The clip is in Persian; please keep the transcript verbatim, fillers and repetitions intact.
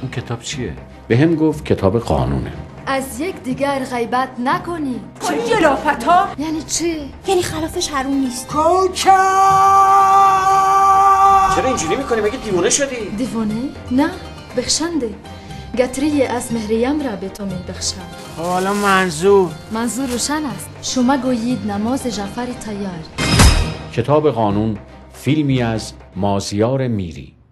اون کتاب چیه؟ به هم گفت کتاب قانونه. از یک دیگر غیبت نکنی. چه جلافت ها؟ یعنی چی؟ یعنی خلافش حروم نیست. کوکا چرا اینجوری میکنی؟ مگه دیوانه شدی؟ دیوانه؟ نه، بخشنده. گتری از مهریم را به تو میبخشم. حالا منظور منظور روشن است. شما گویید نماز جعفر تیار. کتاب قانون، فیلمی از مازیار میری.